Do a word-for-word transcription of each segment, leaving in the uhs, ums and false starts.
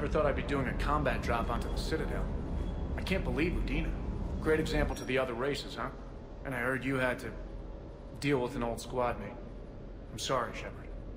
Never thought I'd be doing a combat drop onto the Citadel. I can't believe Udina. Great example to the other races, huh? And I heard you had to deal with an old squad mate. I'm sorry, Shepard.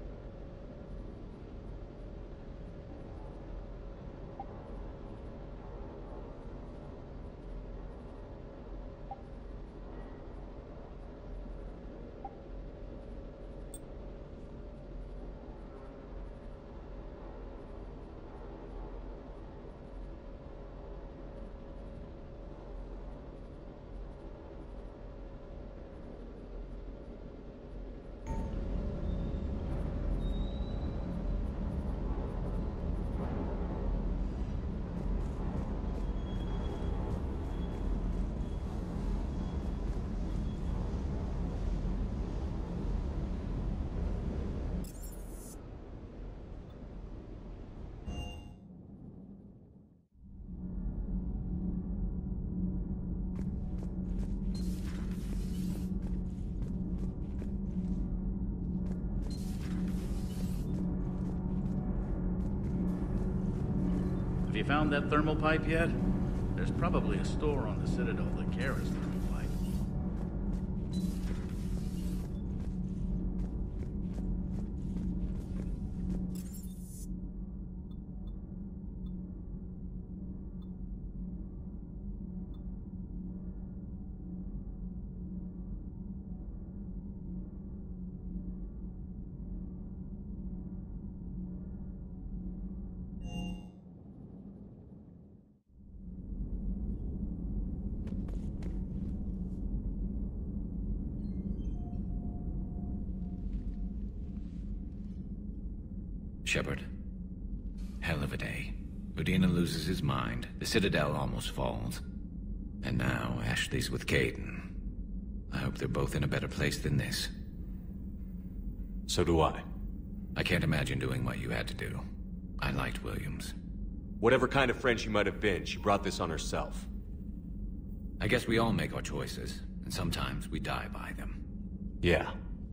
Have you found that thermal pipe yet? There's probably a store on the Citadel that carries thermal pipe. Shepard. Hell of a day. Udina loses his mind. The Citadel almost falls. And now Ashley's with Kaidan. I hope they're both in a better place than this. So do I. I can't imagine doing what you had to do. I liked Williams. Whatever kind of friend she might have been, she brought this on herself. I guess we all make our choices, and sometimes we die by them. Yeah.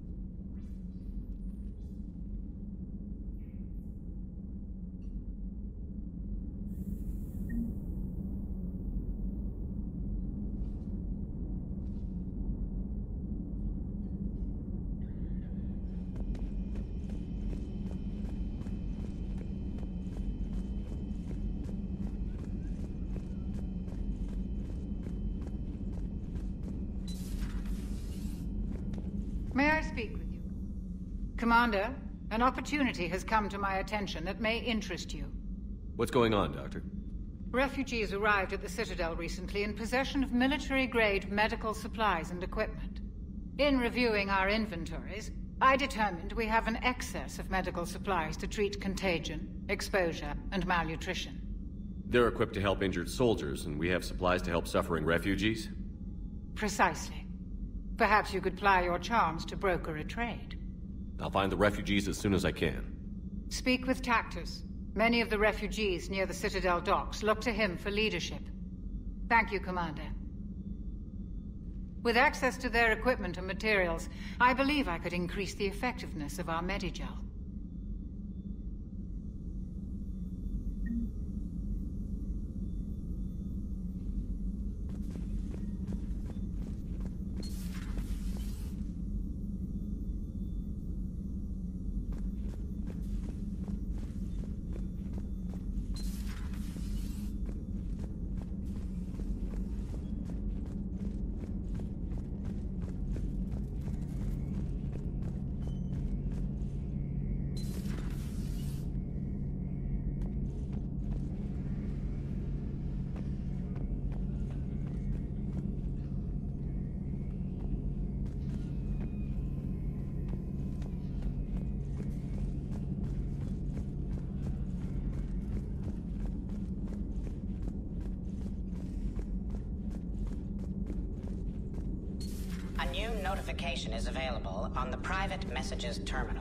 May I speak with you? Commander, an opportunity has come to my attention that may interest you. What's going on, Doctor? Refugees arrived at the Citadel recently in possession of military-grade medical supplies and equipment. In reviewing our inventories, I determined we have an excess of medical supplies to treat contagion, exposure, and malnutrition. They're equipped to help injured soldiers, and we have supplies to help suffering refugees? Precisely. Perhaps you could ply your charms to broker a trade. I'll find the refugees as soon as I can. Speak with Tactus. Many of the refugees near the Citadel docks look to him for leadership. Thank you, Commander. With access to their equipment and materials, I believe I could increase the effectiveness of our Medigel. A new notification is available on the private messages terminal.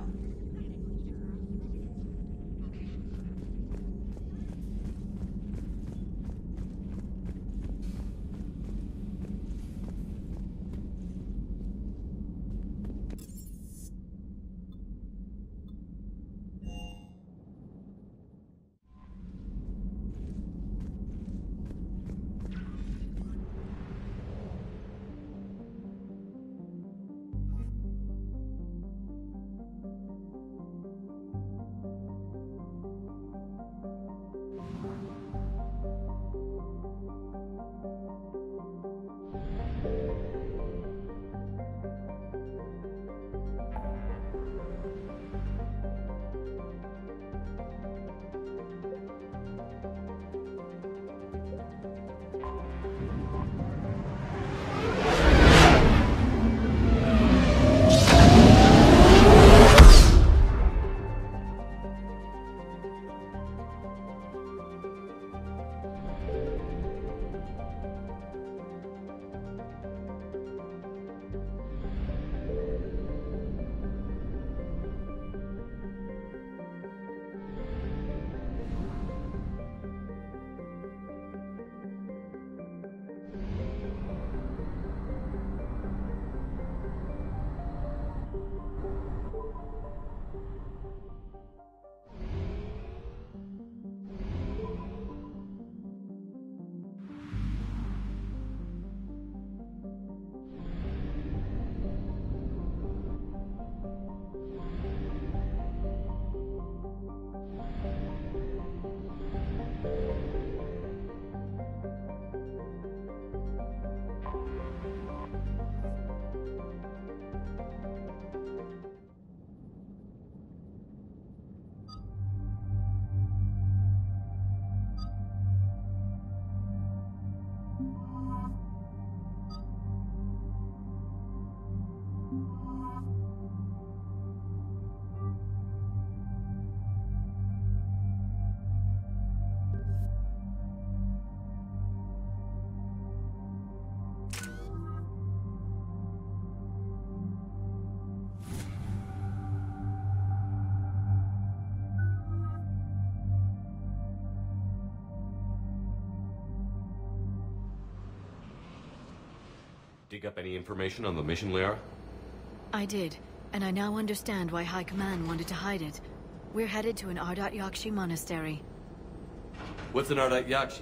Dig up any information on the mission, Liara? I did, and I now understand why High Command wanted to hide it. We're headed to an Ardat Yakshi monastery. What's an Ardat Yakshi?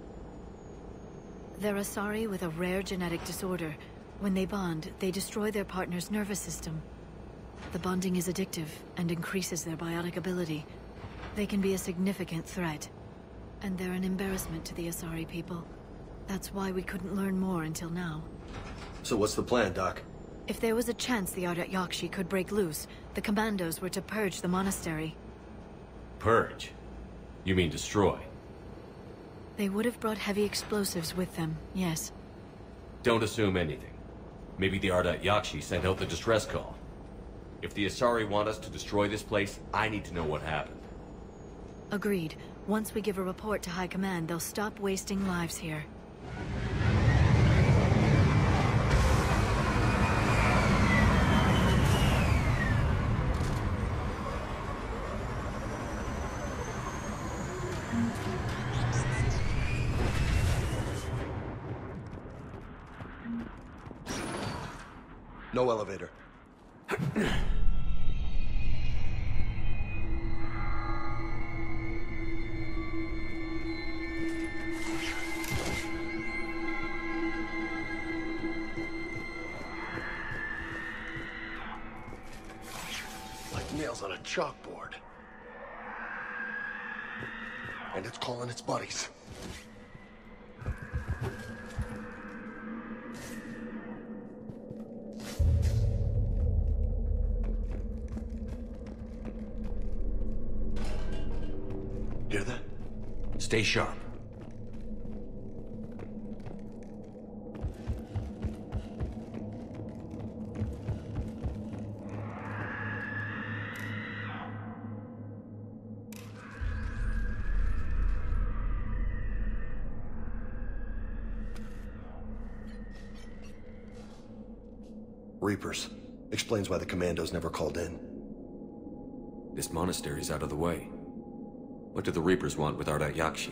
They're Asari with a rare genetic disorder. When they bond, they destroy their partner's nervous system. The bonding is addictive and increases their biotic ability. They can be a significant threat. And they're an embarrassment to the Asari people. That's why we couldn't learn more until now. So what's the plan, Doc? If there was a chance the Ardat Yakshi could break loose, the commandos were to purge the monastery. Purge? You mean destroy? They would have brought heavy explosives with them, yes. Don't assume anything. Maybe the Ardat Yakshi sent out the distress call. If the Asari want us to destroy this place, I need to know what happened. Agreed. Once we give a report to High Command, they'll stop wasting lives here. No elevator. Like nails on a chalkboard. And it's calling its buddies. Hear that? Stay sharp. Reapers. Explains why the commandos never called in. This monastery's out of the way. What do the Reapers want with Ardat Yakshi?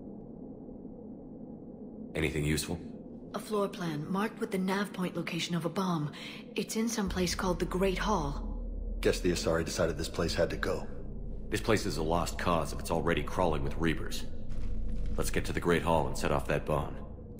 Anything useful? A floor plan, marked with the nav point location of a bomb. It's in some place called the Great Hall. Guess the Asari decided this place had to go. This place is a lost cause if it's already crawling with Reapers. Let's get to the Great Hall and set off that bomb.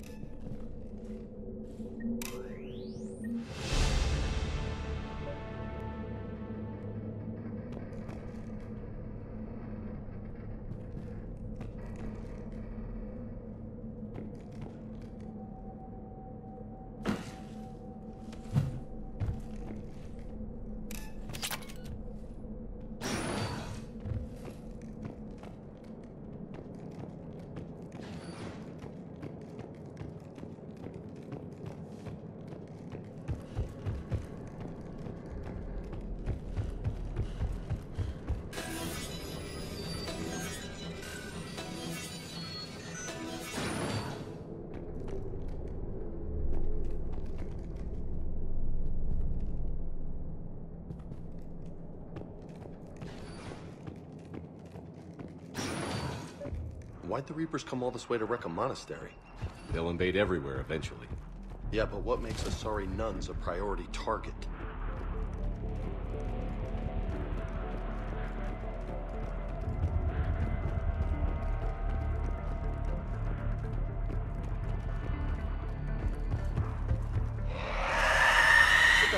Why'd the Reapers come all this way to wreck a monastery? They'll invade everywhere eventually. Yeah, but what makes Asari nuns a priority target?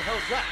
hell's that?